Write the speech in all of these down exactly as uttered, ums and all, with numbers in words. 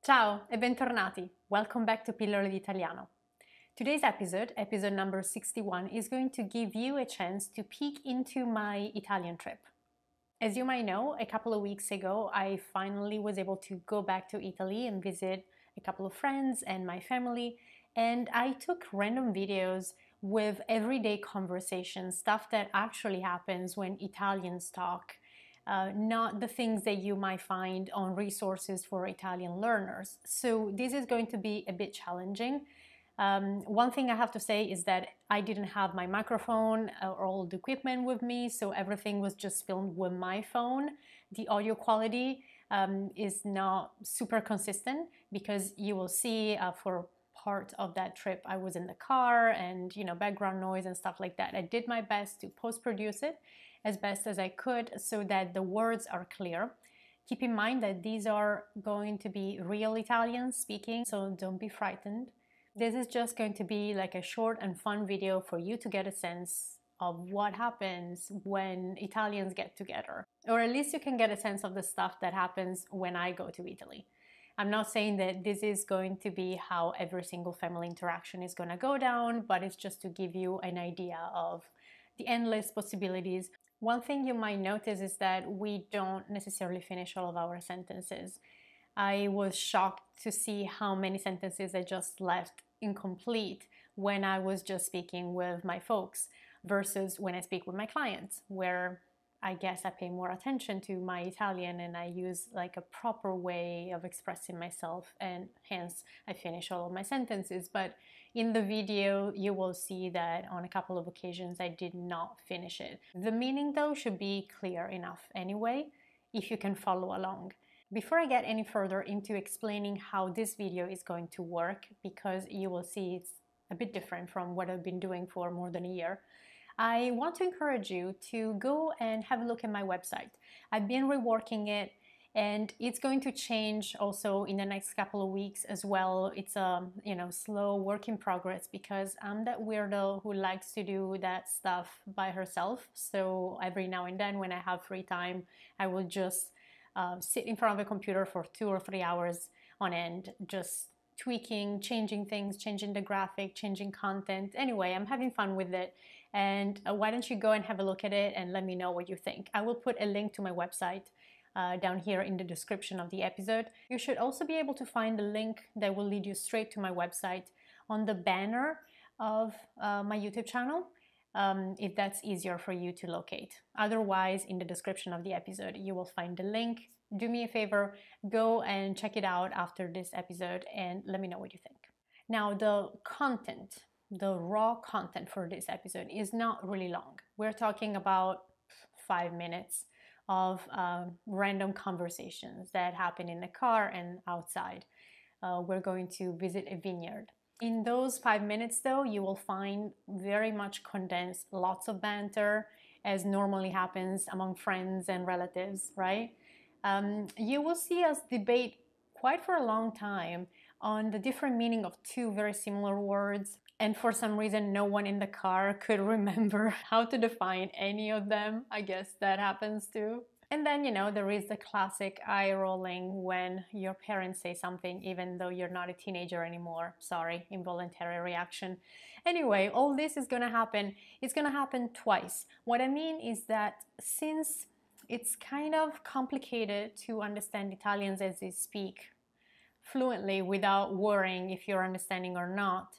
Ciao e bentornati! Welcome back to Pillole di Italiano. Today's episode, episode number sixty-one, is going to give you a chance to peek into my Italian trip. As you might know, a couple of weeks ago, I finally was able to go back to Italy and visit a couple of friends and my family, and I took random videos with everyday conversations, stuff that actually happens when Italians talk. Uh, not the things that you might find on resources for Italian learners. So this is going to be a bit challenging. Um, one thing I have to say is that I didn't have my microphone or all the equipment with me, so everything was just filmed with my phone. The audio quality um, is not super consistent because you will see uh, for part of that trip I was in the car and you know background noise and stuff like that. I did my best to post-produce it as best as I could so that the words are clear. Keep in mind that these are going to be real Italians speaking, so don't be frightened. This is just going to be like a short and fun video for you to get a sense of what happens when Italians get together. Or at least you can get a sense of the stuff that happens when I go to Italy. I'm not saying that this is going to be how every single family interaction is going to go down, but it's just to give you an idea of the endless possibilities. One thing you might notice is that we don't necessarily finish all of our sentences. I was shocked to see how many sentences I just left incomplete when I was just speaking with my folks versus when I speak with my clients, where I guess I pay more attention to my Italian and I use like a proper way of expressing myself, and hence I finish all of my sentences. But in the video, you will see that on a couple of occasions I did not finish it. The meaning though should be clear enough anyway, if you can follow along. Before I get any further into explaining how this video is going to work, because you will see it's a bit different from what I've been doing for more than a year, I want to encourage you to go and have a look at my website. I've been reworking it and it's going to change also in the next couple of weeks as well. It's a you know slow work in progress because I'm that weirdo who likes to do that stuff by herself. So every now and then when I have free time, I will just uh, sit in front of a computer for two or three hours on end, just tweaking, changing things, changing the graphic, changing content. Anyway, I'm having fun with it. And uh, why don't you go and have a look at it and let me know what you think. I will put a link to my website uh, down here in the description of the episode. You should also be able to find the link that will lead you straight to my website on the banner of uh, my YouTube channel, um, if that's easier for you to locate. Otherwise, in the description of the episode, you will find the link. Do me a favor, go and check it out after this episode and let me know what you think. Now, the content, the raw content for this episode is not really long. We're talking about five minutes of uh, random conversations that happen in the car and outside. Uh, we're going to visit a vineyard. In those five minutes though, you will find very much condensed, lots of banter, as normally happens among friends and relatives, right? Um, you will see us debate quite for a long time on the different meaning of two very similar words, and for some reason no one in the car could remember how to define any of them. I guess that happens too. And then, you know, there is the classic eye rolling when your parents say something even though you're not a teenager anymore. Sorry, involuntary reaction. Anyway, all this is gonna happen. It's gonna happen twice. What I mean is that since it's kind of complicated to understand Italians as they speak fluently without worrying if you're understanding or not,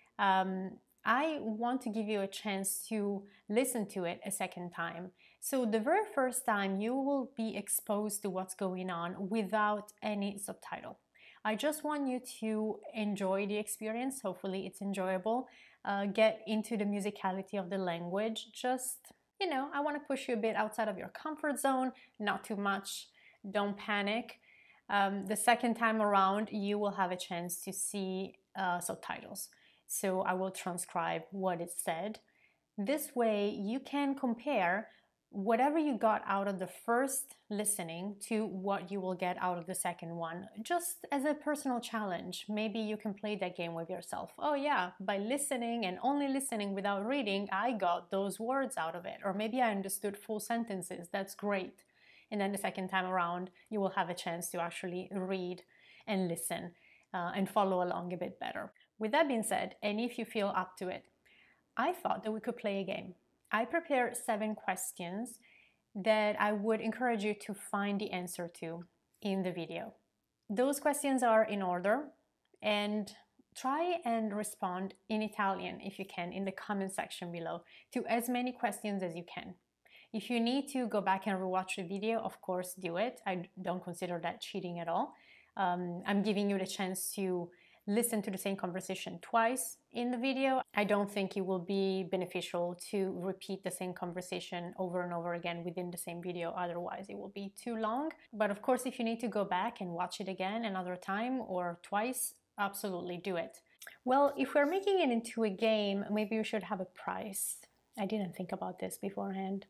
um, I want to give you a chance to listen to it a second time. So the very first time you will be exposed to what's going on without any subtitle. I just want you to enjoy the experience. Hopefully it's enjoyable. Uh, get into the musicality of the language. Just, you know, I want to push you a bit outside of your comfort zone, not too much. Don't panic. Um, the second time around, you will have a chance to see uh, subtitles. So I will transcribe what is said. This way you can compare whatever you got out of the first listening to what you will get out of the second one, just as a personal challenge. Maybe you can play that game with yourself. Oh yeah, by listening and only listening without reading, I got those words out of it. Or maybe I understood full sentences. That's great. And then the second time around, you will have a chance to actually read and listen uh, and follow along a bit better. With that being said, and if you feel up to it, I thought that we could play a game. I prepared seven questions that I would encourage you to find the answer to in the video. Those questions are in order, and try and respond in Italian if you can in the comment section below to as many questions as you can. If you need to go back and rewatch the video, of course do it. I don't consider that cheating at all. Um, I'm giving you the chance to listen to the same conversation twice in the video. I don't think it will be beneficial to repeat the same conversation over and over again within the same video, otherwise it will be too long. But of course, if you need to go back and watch it again another time or twice, absolutely do it. Well, if we're making it into a game, maybe we should have a prize. I didn't think about this beforehand.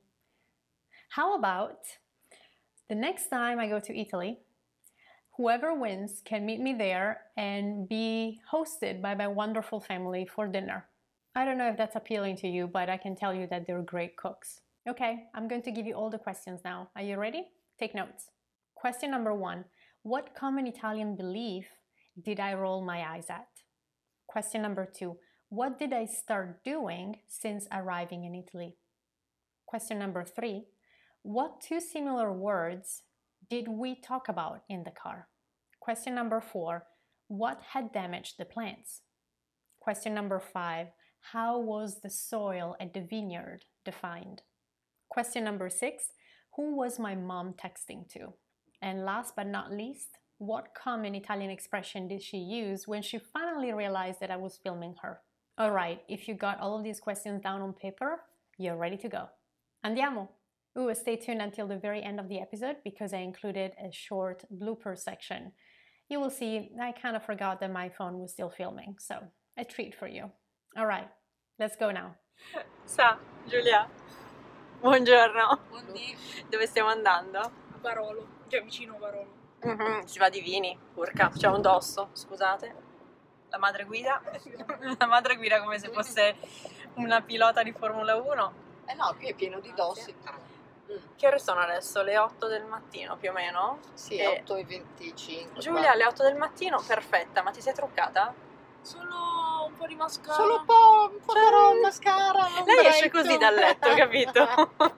How about the next time I go to Italy, whoever wins can meet me there and be hosted by my wonderful family for dinner. I don't know if that's appealing to you, but I can tell you that they're great cooks. Okay, I'm going to give you all the questions now. Are you ready? Take notes. Question number one. What common Italian belief did I roll my eyes at? Question number two. What did I start doing since arriving in Italy? Question number three. What two similar words did we talk about in the car? Question number four, what had damaged the plants? Question number five, how was the soil at the vineyard defined? Question number six, who was my mom texting to? And last but not least, what common Italian expression did she use when she finally realized that I was filming her? All right, if you got all of these questions down on paper, you're ready to go. Andiamo! Ooh, stay tuned until the very end of the episode because I included a short blooper section. You will see I kind of forgot that my phone was still filming, so a treat for you. All right, let's go now. Sa, Giulia, buongiorno. Buondì. Dove stiamo andando? A Barolo, cioè vicino a Barolo. Mm-hmm, si va di Vini, urca, c'è un dosso, scusate. La madre guida, la madre guida come se fosse una pilota di Formula uno. Eh no, qui è pieno di dossi. Che ore sono adesso? Le otto del mattino più o meno? Sì, e... otto e venticinque. Giulia, alle otto del mattino, perfetta, ma ti sei truccata? Solo un po' di mascara. Solo un po', un po' Cioè... di mascara. Un Lei bretto. esce così dal letto, capito?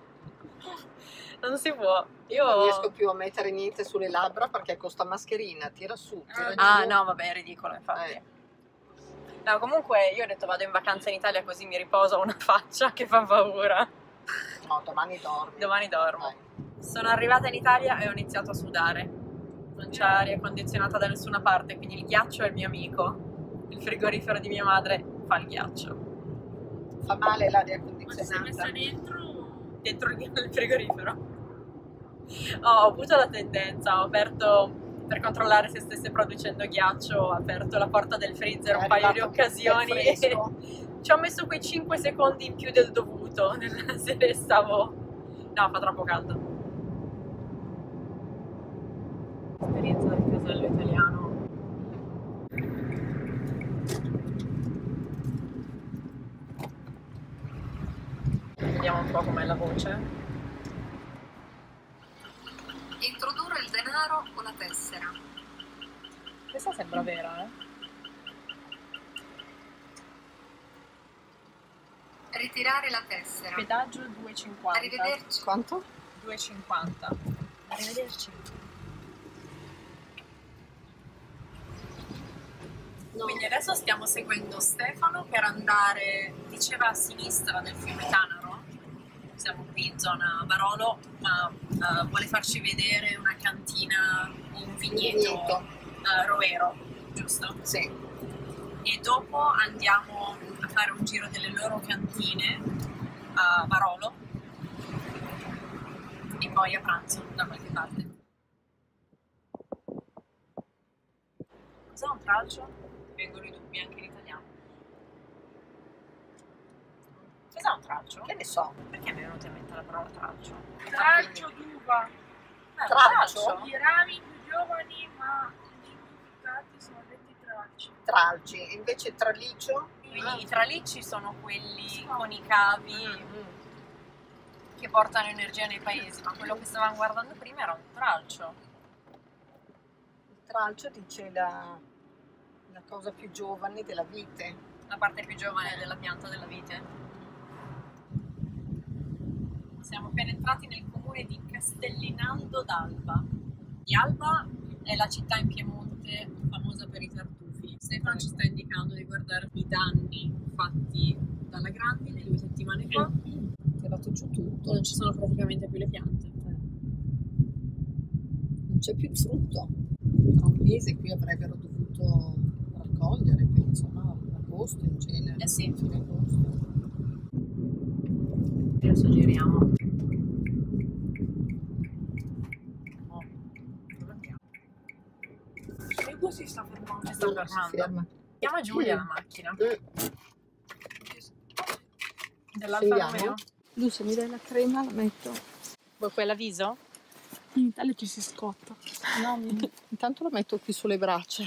Non si può. Io non riesco più a mettere niente sulle labbra perché con sta mascherina tira su, tira Ah giù. no, vabbè, è ridicolo infatti. Eh. No, comunque io ho detto vado in vacanza in Italia così mi riposo, ho una faccia che fa paura. No, domani dormi. Domani dormo. Eh. Sono arrivata in Italia e ho iniziato a sudare. Non c'è aria condizionata da nessuna parte, quindi il ghiaccio è il mio amico. Il frigorifero di mia madre fa il ghiaccio. Fa male l'aria Ma ti sei condizionata. messa dentro? Dentro il frigorifero. Oh, ho avuto la tendenza, ho aperto per controllare se stesse producendo ghiaccio, ho aperto la porta del freezer un È paio di arrivato occasioni del e fresco. ci ho messo quei cinque secondi in più del dovuto nella sera stavo... No, fa troppo caldo. Esperienza del casello italiano. Vediamo un po' com'è la voce. Introdurre il denaro o la tessera. Questa sembra vera, eh? Ritirare la tessera. Pedaggio due e cinquanta. Arrivederci. Quanto? due e cinquanta. Arrivederci. No. Quindi adesso stiamo seguendo Stefano per andare, diceva a sinistra del fiume Tanaro. Siamo qui in zona Barolo, ma uh, vuole farci vedere una cantina o un vigneto, Vigneto. uh, Roero, giusto? Sì. E dopo andiamo a fare un giro delle loro cantine a Barolo e poi a pranzo da qualche parte. Cos'è un tralcio? Vengono i dubbi anche in italiano. Cos'è un tralcio? Che ne so. Perché mi è venuta in mente la parola tralcio? Tralcio d'uva. Eh, Tralcio? I rami più giovani ma identificati sono detti tralci. Tralci. Invece traliccio. Quindi i tralicci sono quelli con i cavi che portano energia nei paesi, ma quello che stavamo guardando prima era un tralcio. Il Tralcio dice la, la cosa più giovane della vite. La parte più giovane della pianta della vite. Siamo penetrati nel comune di Castellinaldo d'Alba. Di Alba è la città in Piemonte famosa per i tartufi. Stefano ci sta indicando di guardare i danni fatti dalla grandine due settimane fa. È tirato giù tutto. Non ci sono praticamente più le piante. Non c'è più il frutto. Tra un mese qui avrebbero dovuto raccogliere, penso, no? Agosto in genere. Eh sì. Fine agosto. Adesso giriamo. Oh, Seguo si sta fermando. si sta Si fermando. ferma. Chiama Giulia la macchina. Mm. Dell'Alfa Scegliamo? Romeo. Lu, se mi dai la crema la metto. Vuoi quella viso? In Italia ci si scotta. No, intanto la metto qui sulle braccia.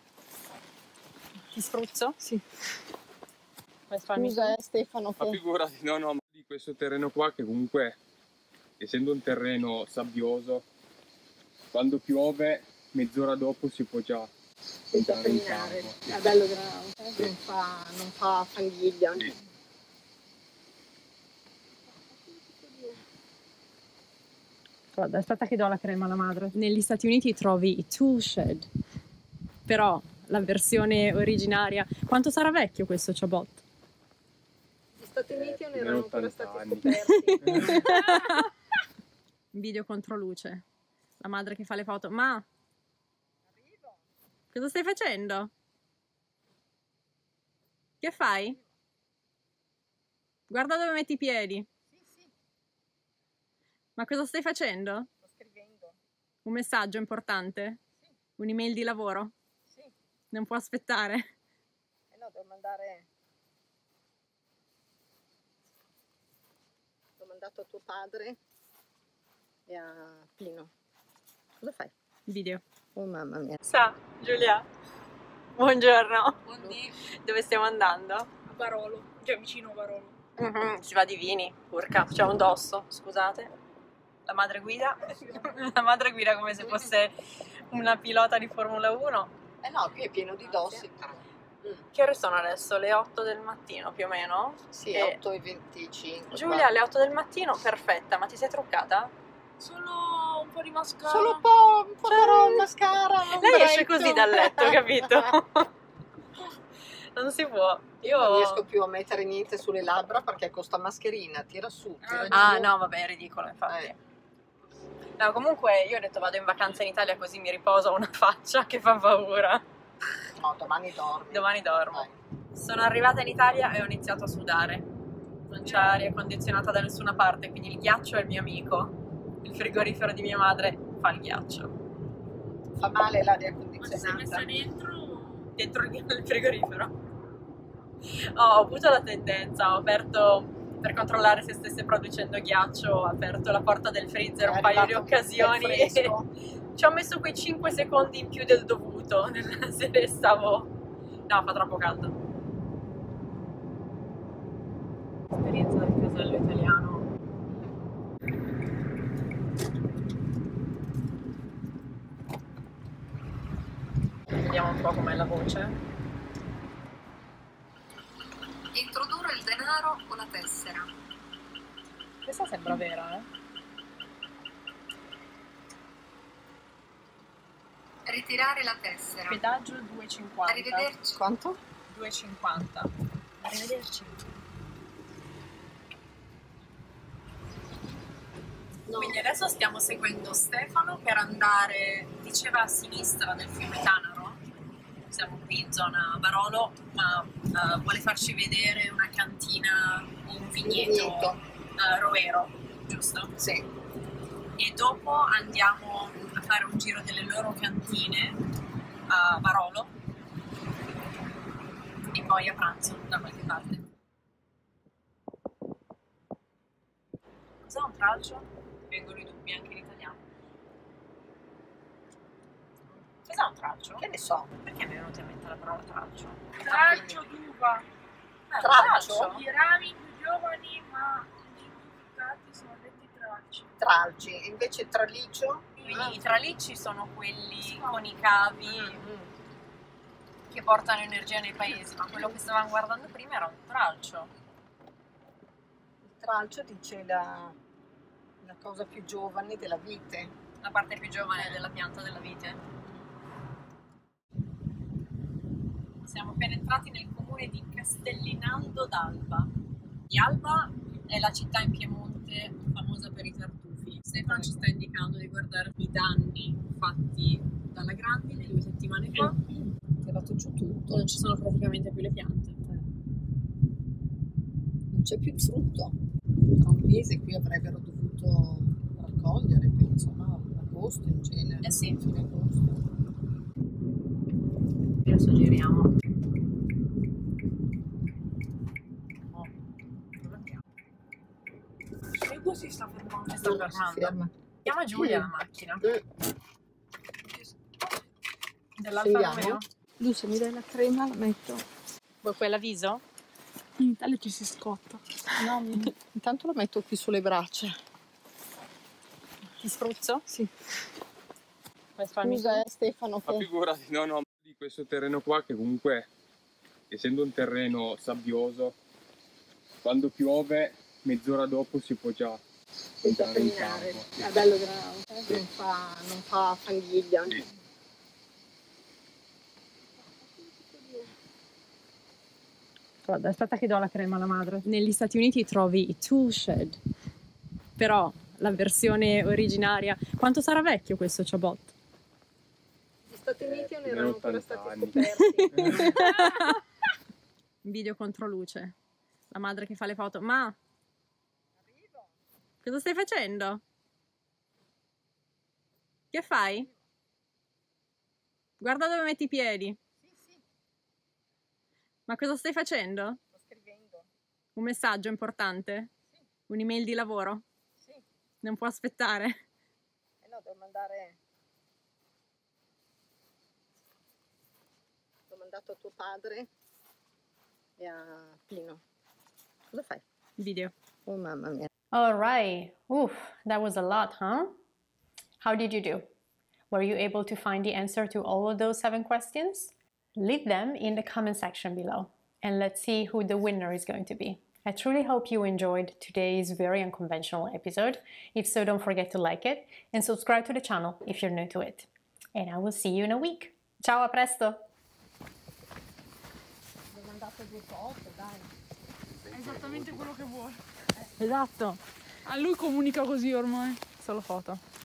Ti spruzzo? Sì. Vuoi farmi Scusa eh, Stefano Ma che... figurati, no, no, ma di questo terreno qua che comunque, essendo un terreno sabbioso, quando piove, mezz'ora dopo si può già Senza entrare in camminare. campo. È bello grano, eh? non, fa, non fa fanghiglia. Sì. Guarda, aspetta che do la crema alla madre. Negli Stati Uniti trovi i tool shed, però la versione originaria... Quanto sarà vecchio questo Chabot? Gli Stati Uniti non Eh, erano ancora ottanta stati anni. scoperti. Video controluce. La madre che fa le foto. Ma... cosa stai facendo? Che fai? Guarda dove metti i piedi. Sì, sì, Ma cosa stai facendo? sto scrivendo. Un messaggio importante? Sì, Un'email di lavoro? sì. Non può aspettare. Eh no, devo mandare... L'ho mandato a tuo padre e a Pino. Cosa fai? Video. Oh mamma mia. Sa, Giulia. Buongiorno. Buondì. Dove stiamo andando? A Barolo, cioè vicino a Barolo. Mhm, si va di vini, urca, c'è un dosso, scusate. La madre guida. La madre guida come se fosse una pilota di Formula uno. Eh no, qui è pieno di dossi. Mm. Che ore sono adesso? Le otto del mattino più o meno? Sì, E- otto e venticinque. Giulia, alle otto del mattino, perfetta, ma ti sei truccata? Solo un po' di mascara. Solo un po', un po' Cioè, di mascara. un Lei esce ombretto. così dal letto, capito? Non si può. Io non Io... riesco più a mettere niente sulle labbra perché con sta mascherina tira su, tira Ah giù. no, vabbè, è ridicolo infatti. Eh. No, comunque io ho detto vado in vacanza in Italia così mi riposo una faccia che fa paura. No, domani dormi. Domani dormo. Dai. Sono arrivata in Italia e ho iniziato a sudare. Non c'è aria condizionata da nessuna parte, quindi il ghiaccio è il mio amico. Il frigorifero di mia madre fa il ghiaccio. Fa male l'aria Ma ti sei condizionata. messa dentro? Dentro il frigorifero. Oh, ho avuto la tendenza, ho aperto per controllare se stesse producendo ghiaccio, ho aperto la porta del freezer È un paio di arrivato del occasioni e fresco. ci ho messo quei cinque secondi in più del dovuto nella sera stavo... No, fa troppo caldo. Esperienza del casello italiano. Vediamo un po' com'è la voce. Introdurre il denaro o la tessera. Questa sembra vera, eh? Ritirare la tessera. Pedaggio due e cinquanta. Arrivederci. Quanto? due e cinquanta. Arrivederci. No. Quindi adesso stiamo seguendo Stefano per andare, diceva, a sinistra del fiume Tanaro. Siamo qui in zona Barolo, ma eh, vuole farci vedere una cantina, un vigneto, vigneto. eh, Roero, giusto? Sì. E dopo andiamo a fare un giro delle loro cantine a Barolo e poi a pranzo da qualche parte. Cos'è un tralcio? Vengono i dubbi anche in italiano. Cos'è un tralcio? Che ne so. Perché mi è venuta in mente la parola tralcio? Tralcio d'uva. Eh, Tralcio? I rami più giovani ma identificati sono detti tralci. Tralci. Invece tralicio? I I, i tralicci sono quelli con i cavi che portano energia nei paesi, ma quello che stavamo guardando prima era un tralcio. Il tralcio dice la, la cosa più giovane della vite. La parte più giovane della pianta della vite. Siamo appena entrati nel comune di Castellinaldo d'Alba. Di Alba è la città in Piemonte famosa per i tartufi. Stefano ci sta indicando di guardare i danni fatti dalla grandine due settimane fa. È tirato giù tutto, Non ci sono praticamente più le piante. non c'è più il frutto. Tra un mese qui avrebbero dovuto raccogliere, penso, no? Agosto in genere. Eh sì. Fine agosto. Adesso giriamo. Oh, dove andiamo? Seguo si sta fermando. Si sta Si fermando. ferma. Chiama Giulia la macchina. Eh, Dell'Alfa scegliamo? Romeo. Lu, se mi dai la crema la metto. Vuoi quella viso? In Italia ci si scotta. No, intanto la metto qui sulle braccia. Ti spruzzo? Sì. Puoi farmi Scusa eh, Stefano Ma che... figurati, no, no, di questo terreno qua che comunque, essendo un terreno sabbioso, quando piove, mezz'ora dopo si può già Senza entrare in camminare. campo. È bello grano, eh? non, fa, non fa fanghiglia. Sì. Guarda, aspetta che do la crema alla madre. Negli Stati Uniti trovi i tool shed, però la versione originaria... Quanto sarà vecchio questo Chabot? Gli Stati Uniti non Eh, erano ancora ottanta stati anni. scoperti. Video contro luce. La madre che fa le foto. Ma... cosa stai facendo? Che fai? Guarda dove metti i piedi. Sì, sì, Ma cosa stai facendo? sto scrivendo. Un messaggio importante? Sì, Un'email di lavoro? sì. Non può aspettare. Eh no, devo mandare... L'ho mandato a tuo padre e a Pino. Cosa fai? Video. Oh mamma mia. All right. Oof, that was a lot, huh? How did you do? Were you able to find the answer to all of those seven questions? Leave them in the comment section below and let's see who the winner is going to be. I truly hope you enjoyed today's very unconventional episode. If so, don't forget to like it and subscribe to the channel if you're new to it. And I will see you in a week. Ciao, a presto! L'ho mandato due foto, dai. È esattamente quello che vuole. Esatto. A lui comunica così ormai. Solo foto.